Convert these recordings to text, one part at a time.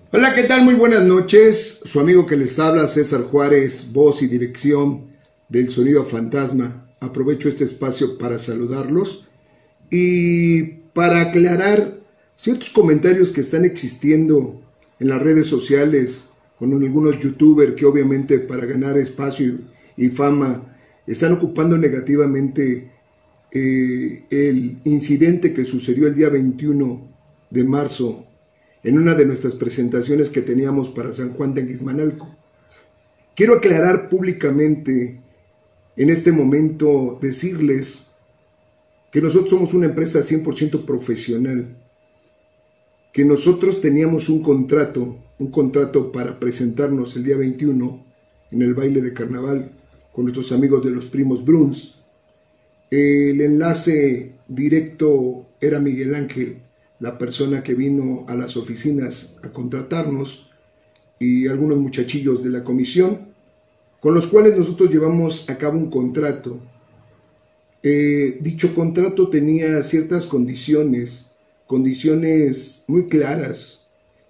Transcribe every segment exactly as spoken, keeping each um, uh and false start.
Hola, ¿qué tal? Muy buenas noches. Su amigo que les habla, César Juárez, voz y dirección del Sonido Fantasma. Aprovecho este espacio para saludarlos y para aclarar ciertos comentarios que están existiendo en las redes sociales con algunos youtubers que obviamente para ganar espacio y, y fama están ocupando negativamente eh, el incidente que sucedió el día veintiuno de marzo en una de nuestras presentaciones que teníamos para San Juan de Guizmanalco. Quiero aclarar públicamente en este momento, decirles que nosotros somos una empresa cien por ciento profesional, que nosotros teníamos un contrato, un contrato para presentarnos el día veintiuno en el baile de carnaval con nuestros amigos de los Primos Bruns. El enlace directo era Miguel Ángel, la persona que vino a las oficinas a contratarnos, y algunos muchachillos de la comisión, con los cuales nosotros llevamos a cabo un contrato. Eh, dicho contrato tenía ciertas condiciones, condiciones muy claras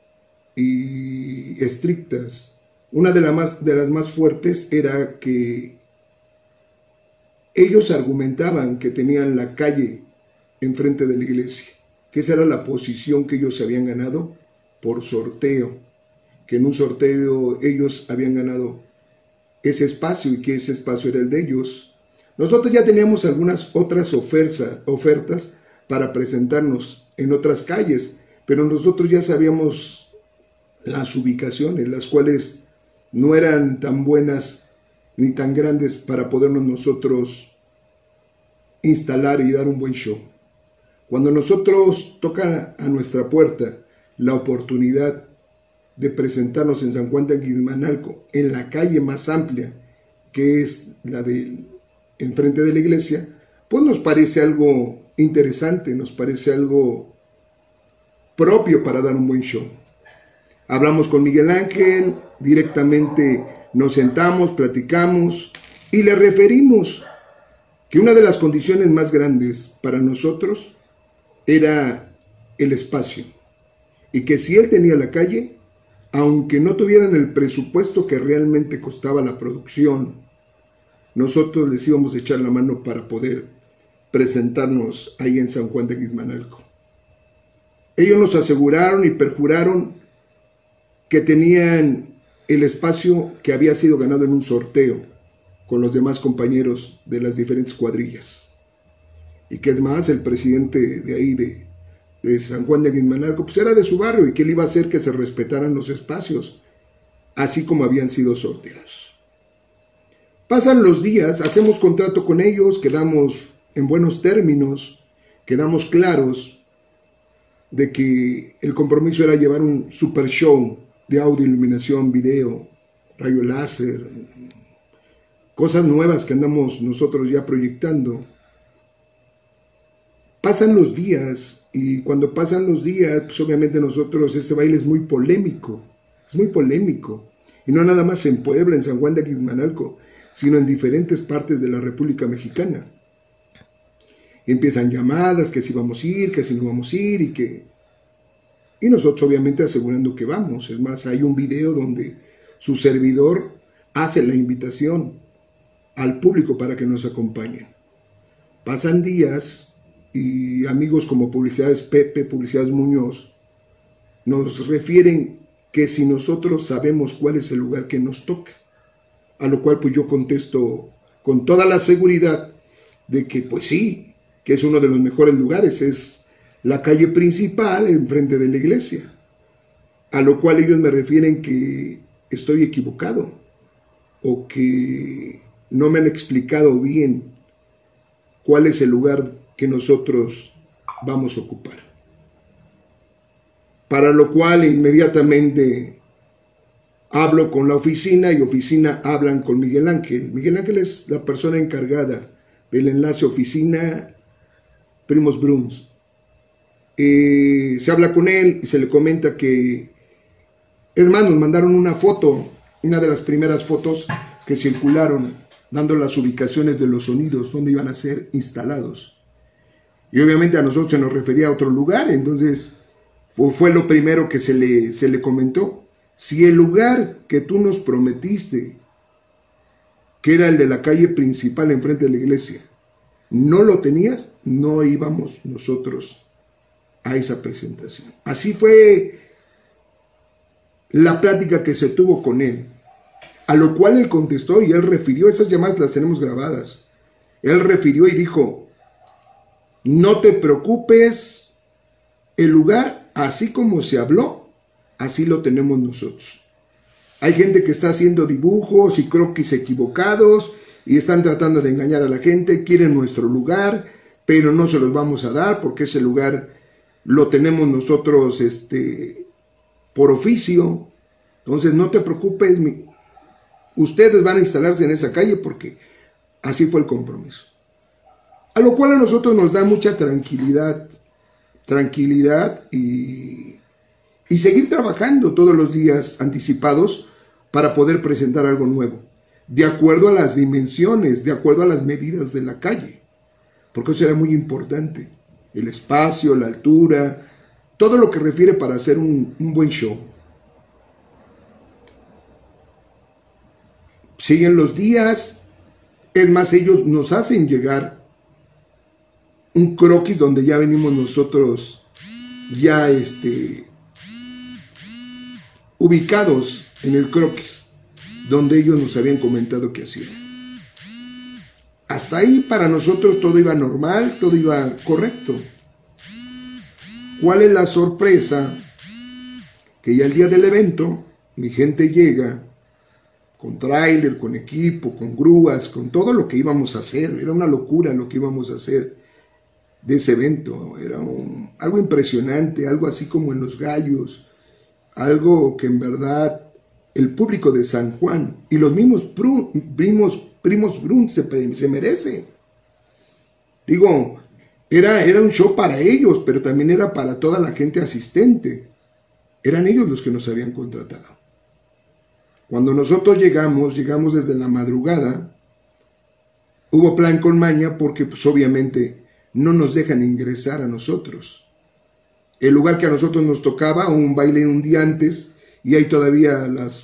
y estrictas. Una de, la más, de las más fuertes era que ellos argumentaban que tenían la calle enfrente de la iglesia, que esa era la posición que ellos habían ganado por sorteo, que en un sorteo ellos habían ganado ese espacio y que ese espacio era el de ellos. Nosotros ya teníamos algunas otras oferta, ofertas para presentarnos en otras calles, pero nosotros ya sabíamos las ubicaciones, las cuales no eran tan buenas ni tan grandes para podernos nosotros instalar y dar un buen show. Cuando nosotros toca a nuestra puerta la oportunidad de presentarnos en San Juan de Guizmanalco, en la calle más amplia, que es la de enfrente de la iglesia, pues nos parece algo interesante, nos parece algo propio para dar un buen show. Hablamos con Miguel Ángel, directamente nos sentamos, platicamos y le referimos que una de las condiciones más grandes para nosotros era el espacio, y que si él tenía la calle, aunque no tuvieran el presupuesto que realmente costaba la producción, nosotros les íbamos a echar la mano para poder presentarnos ahí en San Juan de Guizmanalco. Ellos nos aseguraron y perjuraron que tenían el espacio que había sido ganado en un sorteo con los demás compañeros de las diferentes cuadrillas. Y que es más, el presidente de ahí, de, de San Juan de Guizmanalco, pues era de su barrio, y que él iba a hacer que se respetaran los espacios, así como habían sido sorteados. Pasan los días, hacemos contrato con ellos, quedamos en buenos términos, quedamos claros de que el compromiso era llevar un super show de audio, iluminación, video, rayo láser, cosas nuevas que andamos nosotros ya proyectando. Pasan los días, y cuando pasan los días, pues obviamente nosotros, ese baile es muy polémico, es muy polémico, y no nada más en Puebla, en San Juan de Guizmanalco, sino en diferentes partes de la República Mexicana. Y empiezan llamadas, que si vamos a ir, que si no vamos a ir, y que... Y nosotros obviamente asegurando que vamos. Es más, hay un video donde su servidor hace la invitación al público para que nos acompañen. Pasan días, y amigos como Publicidades Pepe, Publicidades Muñoz, nos refieren que si nosotros sabemos cuál es el lugar que nos toca, a lo cual pues yo contesto con toda la seguridad de que pues sí, que es uno de los mejores lugares, es la calle principal enfrente de la iglesia, a lo cual ellos me refieren que estoy equivocado, o que no me han explicado bien cuál es el lugar que nosotros vamos a ocupar. Para lo cual inmediatamente hablo con la oficina, y oficina hablan con Miguel Ángel. Miguel Ángel es la persona encargada del enlace oficina Primos Bruns. Eh, se habla con él y se le comenta que, es más, nos mandaron una foto, una de las primeras fotos que circularon, dando las ubicaciones de los sonidos donde iban a ser instalados. Y obviamente a nosotros se nos refería a otro lugar, entonces Fue, fue lo primero que se le, se le comentó. Si el lugar que tú nos prometiste, que era el de la calle principal enfrente de la iglesia, no lo tenías, no íbamos nosotros a esa presentación. Así fue la plática que se tuvo con él, a lo cual él contestó y él refirió, esas llamadas las tenemos grabadas, él refirió y dijo: no te preocupes, el lugar, así como se habló, así lo tenemos nosotros. Hay gente que está haciendo dibujos y croquis equivocados y están tratando de engañar a la gente, quieren nuestro lugar, pero no se los vamos a dar porque ese lugar lo tenemos nosotros este, por oficio. Entonces no te preocupes, mi, ustedes van a instalarse en esa calle porque así fue el compromiso. A lo cual a nosotros nos da mucha tranquilidad, tranquilidad y, y seguir trabajando todos los días anticipados para poder presentar algo nuevo, de acuerdo a las dimensiones, de acuerdo a las medidas de la calle, porque eso era muy importante, el espacio, la altura, todo lo que refiere para hacer un, un buen show. Siguen los días, es más, ellos nos hacen llegar un croquis donde ya venimos nosotros ya este, ubicados en el croquis, donde ellos nos habían comentado que hacían. Hasta ahí para nosotros todo iba normal, todo iba correcto. ¿Cuál es la sorpresa? Que ya el día del evento, mi gente llega con tráiler, con equipo, con grúas, con todo lo que íbamos a hacer. Era una locura lo que íbamos a hacer de ese evento. Era un, algo impresionante, algo así como en Los Gallos, algo que en verdad el público de San Juan y los mismos primos, primos Brun se, se merecen. Digo, era, era un show para ellos, pero también era para toda la gente asistente. Eran ellos los que nos habían contratado. Cuando nosotros llegamos, llegamos desde la madrugada, hubo plan con maña porque pues obviamente no nos dejan ingresar a nosotros. El lugar que a nosotros nos tocaba, un baile un día antes, y ahí todavía a las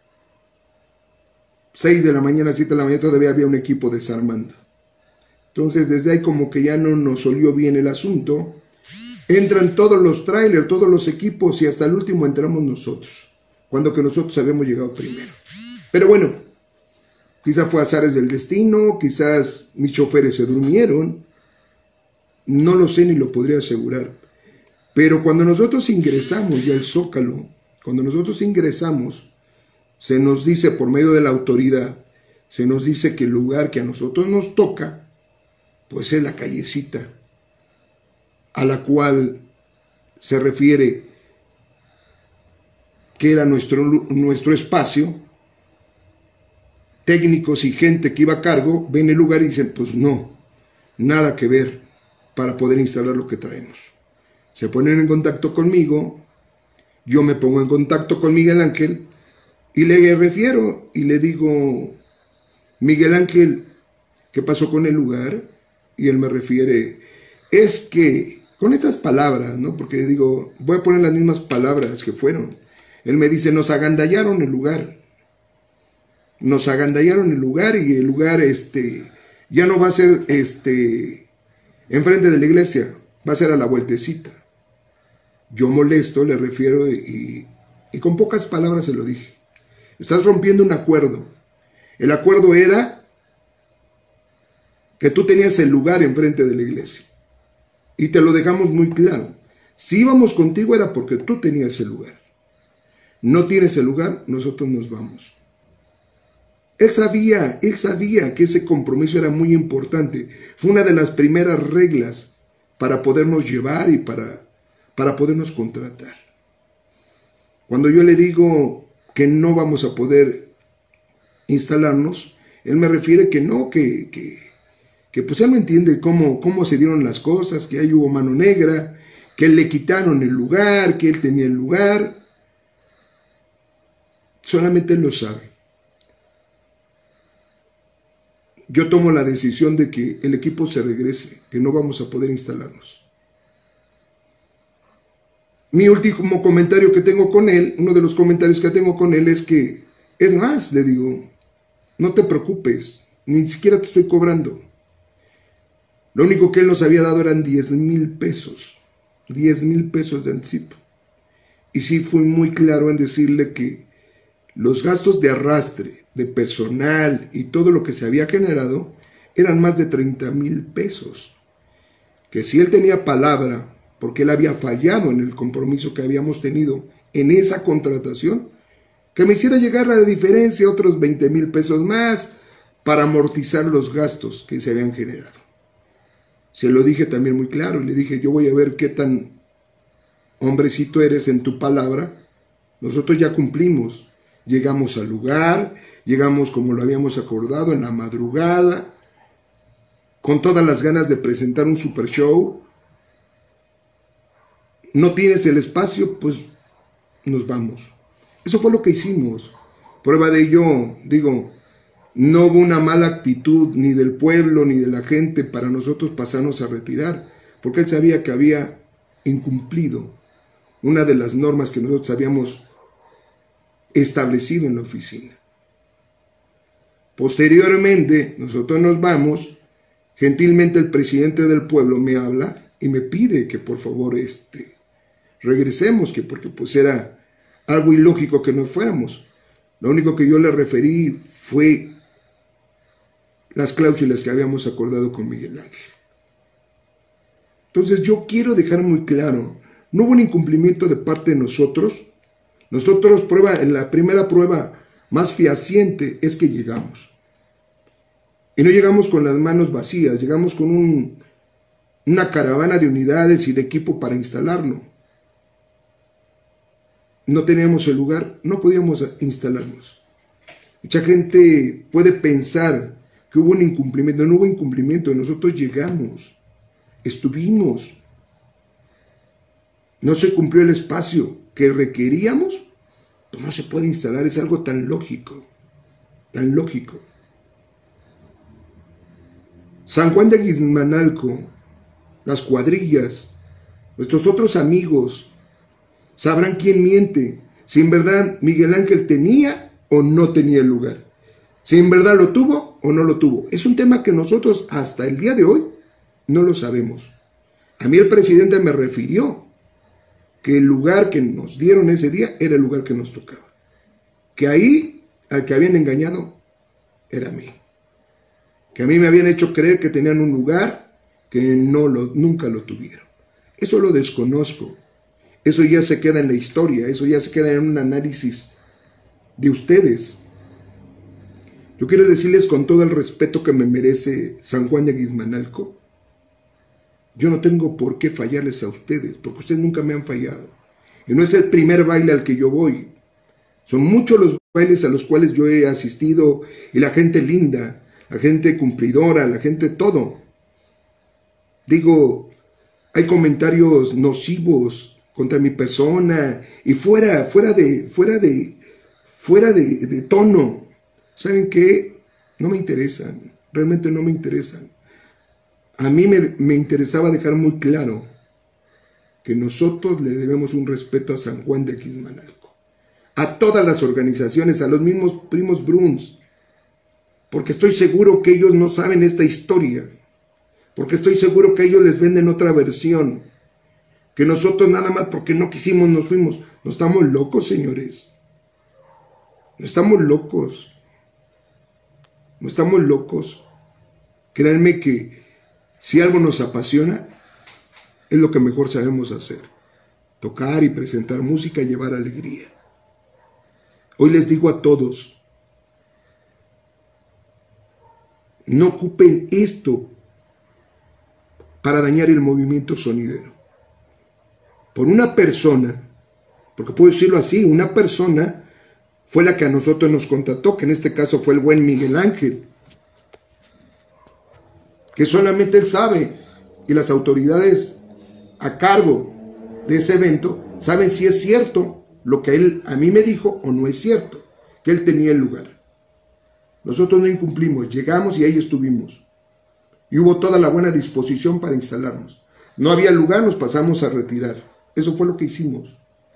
seis de la mañana, siete de la mañana, todavía había un equipo desarmando. Entonces desde ahí como que ya no nos olió bien el asunto. Entran todos los trailers, todos los equipos y hasta el último entramos nosotros, cuando que nosotros habíamos llegado primero. Pero bueno, quizás fue azares del destino, quizás mis choferes se durmieron, no lo sé ni lo podría asegurar. Pero cuando nosotros ingresamos ya al Zócalo, cuando nosotros ingresamos, se nos dice por medio de la autoridad, se nos dice que el lugar que a nosotros nos toca, pues es la callecita, a la cual se refiere que era nuestro, nuestro espacio. Técnicos y gente que iba a cargo ven el lugar y dicen, pues no, nada que ver para poder instalar lo que traemos. Se ponen en contacto conmigo, yo me pongo en contacto con Miguel Ángel y le refiero y le digo, Miguel Ángel, ¿qué pasó con el lugar? Y él me refiere, es que, con estas palabras, ¿no? Porque digo, voy a poner las mismas palabras que fueron. Él me dice, nos agandallaron el lugar. Nos agandallaron el lugar y el lugar este, ya no va a ser este, enfrente de la iglesia, va a ser a la vueltecita. Yo molesto, le refiero y, y con pocas palabras se lo dije. Estás rompiendo un acuerdo. El acuerdo era que tú tenías el lugar enfrente de la iglesia. Y te lo dejamos muy claro. Si íbamos contigo era porque tú tenías el lugar. No tienes el lugar, nosotros nos vamos. Él sabía, él sabía que ese compromiso era muy importante. Fue una de las primeras reglas para podernos llevar y para, para podernos contratar. Cuando yo le digo que no vamos a poder instalarnos, él me refiere que no, que, que, que pues él no entiende cómo, cómo se dieron las cosas, que ahí hubo mano negra, que le quitaron el lugar, que él tenía el lugar. Solamente él lo sabe. Yo tomo la decisión de que el equipo se regrese, que no vamos a poder instalarnos. Mi último comentario que tengo con él, uno de los comentarios que tengo con él es que, es más, le digo, no te preocupes, ni siquiera te estoy cobrando. Lo único que él nos había dado eran diez mil pesos, diez mil pesos de anticipo. Y sí fui muy claro en decirle que los gastos de arrastre, de personal y todo lo que se había generado eran más de treinta mil pesos. Que si él tenía palabra, porque él había fallado en el compromiso que habíamos tenido en esa contratación, que me hiciera llegar a la diferencia otros veinte mil pesos más para amortizar los gastos que se habían generado. Se lo dije también muy claro, y le dije, yo voy a ver qué tan hombrecito eres en tu palabra. Nosotros ya cumplimos, llegamos al lugar, llegamos como lo habíamos acordado en la madrugada, con todas las ganas de presentar un super show. No tienes el espacio, pues nos vamos. Eso fue lo que hicimos. Prueba de ello, digo, no hubo una mala actitud ni del pueblo ni de la gente para nosotros pasarnos a retirar, porque él sabía que había incumplido una de las normas que nosotros habíamos establecido en la oficina. Posteriormente, nosotros nos vamos, gentilmente el presidente del pueblo me habla y me pide que por favor este, regresemos, que porque pues era algo ilógico que nos fuéramos. Lo único que yo le referí fue las cláusulas que habíamos acordado con Miguel Ángel. Entonces yo quiero dejar muy claro, no hubo un incumplimiento de parte de nosotros. Nosotros, prueba, en la primera prueba más fehaciente es que llegamos. Y no llegamos con las manos vacías, llegamos con un, una caravana de unidades y de equipo para instalarlo. No teníamos el lugar, no podíamos instalarnos. Mucha gente puede pensar que hubo un incumplimiento. No hubo incumplimiento, nosotros llegamos, estuvimos. No se cumplió el espacio que requeríamos, pues no se puede instalar, es algo tan lógico, tan lógico. San Juan de Guizmanalco, las cuadrillas, nuestros otros amigos, sabrán quién miente, si en verdad Miguel Ángel tenía o no tenía el lugar, si en verdad lo tuvo o no lo tuvo. Es un tema que nosotros hasta el día de hoy no lo sabemos. A mí el presidente me refirió que el lugar que nos dieron ese día era el lugar que nos tocaba, que ahí al que habían engañado era a mí, que a mí me habían hecho creer que tenían un lugar que no lo, nunca lo tuvieron. Eso lo desconozco, eso ya se queda en la historia, eso ya se queda en un análisis de ustedes. Yo quiero decirles con todo el respeto que me merece San Juan de Guizmanalco, yo no tengo por qué fallarles a ustedes, porque ustedes nunca me han fallado. Y no es el primer baile al que yo voy. Son muchos los bailes a los cuales yo he asistido, y la gente linda, la gente cumplidora, la gente todo. Digo, hay comentarios nocivos contra mi persona y fuera, fuera de, fuera de, fuera de, de tono. ¿Saben qué? No me interesan, realmente no me interesan. A mí me, me interesaba dejar muy claro que nosotros le debemos un respeto a San Juan de Guizmanalco, a todas las organizaciones, a los mismos primos Bruns, porque estoy seguro que ellos no saben esta historia, porque estoy seguro que ellos les venden otra versión, que nosotros nada más porque no quisimos nos fuimos. No estamos locos, señores, no estamos locos, no estamos locos. Créanme que si algo nos apasiona, es lo que mejor sabemos hacer. Tocar y presentar música y llevar alegría. Hoy les digo a todos, no ocupen esto para dañar el movimiento sonidero. Por una persona, porque puedo decirlo así, una persona fue la que a nosotros nos contrató, que en este caso fue el buen Miguel Ángel, que solamente él sabe, y las autoridades a cargo de ese evento saben si es cierto lo que él a mí me dijo o no es cierto, que él tenía el lugar. Nosotros no incumplimos, llegamos y ahí estuvimos. Y hubo toda la buena disposición para instalarnos. No había lugar, nos pasamos a retirar. eso fue lo que hicimos.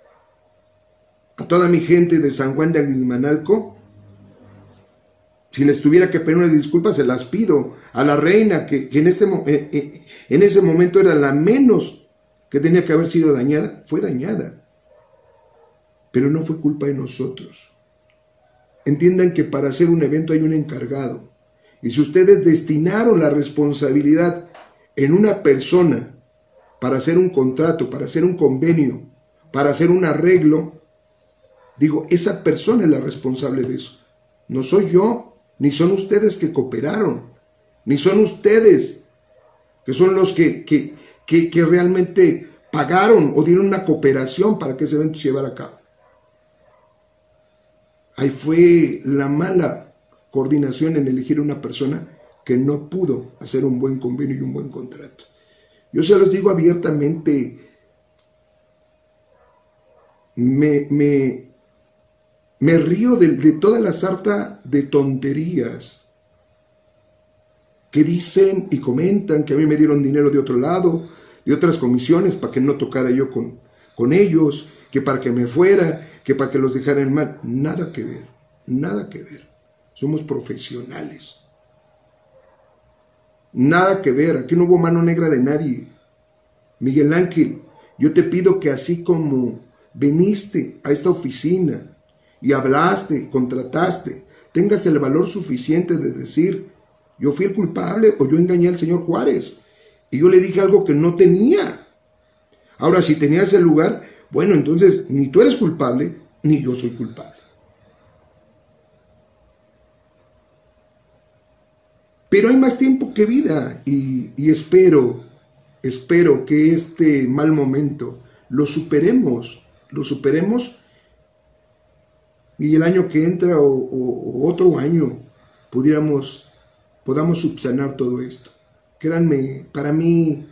A toda mi gente de San Juan de Aguismanalco, si les tuviera que pedir una disculpa, se las pido. A la reina, que, que en, este, en, en ese momento era la menos que tenía que haber sido dañada, fue dañada. Pero no fue culpa de nosotros. Entiendan que para hacer un evento hay un encargado. Y si ustedes destinaron la responsabilidad en una persona para hacer un contrato, para hacer un convenio, para hacer un arreglo, digo, esa persona es la responsable de eso. No soy yo, ni son ustedes que cooperaron, ni son ustedes que son los que, que, que, que realmente pagaron o dieron una cooperación para que ese evento se llevara a cabo. Ahí fue la mala coordinación en elegir una persona que no pudo hacer un buen convenio y un buen contrato. Yo se los digo abiertamente, me, me, me río de, de toda la sarta de tonterías que dicen y comentan que a mí me dieron dinero de otro lado, de otras comisiones, para que no tocara yo con, con ellos, que para que me fuera, que para que los dejaran mal. Nada que ver, nada que ver. Somos profesionales. Nada que ver, aquí no hubo mano negra de nadie. Miguel Ángel, yo te pido que así como viniste a esta oficina y hablaste, contrataste, tengas el valor suficiente de decir, yo fui el culpable o yo engañé al señor Juárez y yo le dije algo que no tenía. Ahora, si tenías el lugar, bueno, entonces ni tú eres culpable, ni yo soy culpable. Pero hay más tiempo que vida y, y espero, espero que este mal momento lo superemos, lo superemos y el año que entra o, o, o otro año pudiéramos, podamos subsanar todo esto. Créanme, para mí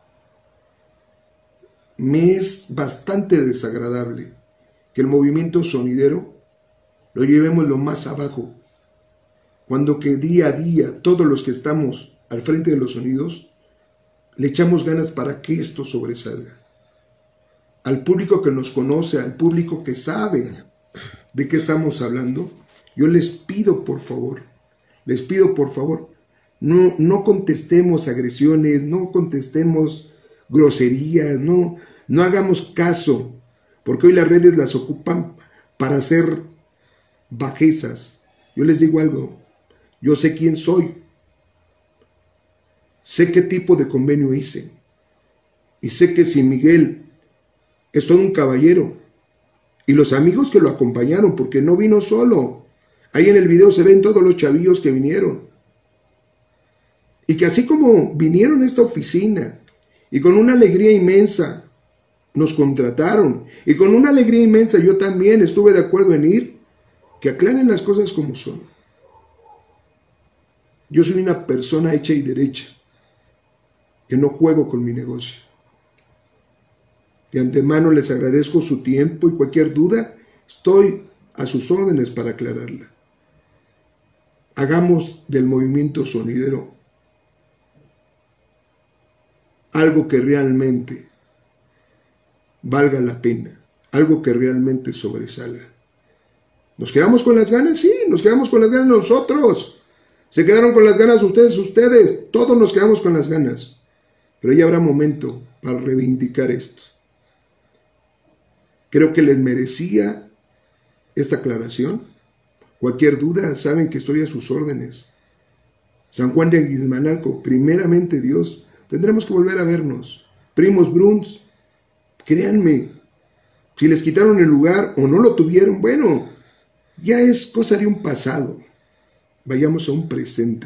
me es bastante desagradable que el movimiento sonidero lo llevemos lo más abajo, cuando que día a día todos los que estamos al frente de los sonidos le echamos ganas para que esto sobresalga. Al público que nos conoce, al público que sabe de qué estamos hablando, yo les pido por favor, les pido por favor, no, no contestemos agresiones, no contestemos groserías, no, no hagamos caso, porque hoy las redes las ocupan para hacer bajezas. Yo les digo algo, yo sé quién soy, sé qué tipo de convenio hice, y sé que si Miguel es todo un caballero, y los amigos que lo acompañaron, porque no vino solo, ahí en el video se ven todos los chavillos que vinieron, y que así como vinieron a esta oficina, y con una alegría inmensa, nos contrataron, y con una alegría inmensa yo también estuve de acuerdo en ir, que aclaren las cosas como son. Yo soy una persona hecha y derecha, que no juego con mi negocio. De antemano les agradezco su tiempo y cualquier duda, estoy a sus órdenes para aclararla. Hagamos del movimiento sonidero algo que realmente valga la pena, algo que realmente sobresalga. ¿Nos quedamos con las ganas? Sí, nos quedamos con las ganas nosotros. Se quedaron con las ganas ustedes, ustedes, todos nos quedamos con las ganas. Pero ya habrá momento para reivindicar esto. Creo que les merecía esta aclaración. Cualquier duda, saben que estoy a sus órdenes. San Juan de Aguismanalco, primeramente Dios, tendremos que volver a vernos. Primos Bruns, créanme, si les quitaron el lugar o no lo tuvieron, bueno, ya es cosa de un pasado. Vayamos a un presente.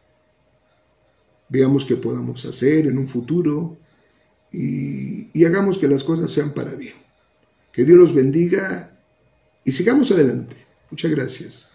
Veamos qué podamos hacer en un futuro y, y hagamos que las cosas sean para bien. Que Dios los bendiga y sigamos adelante. Muchas gracias.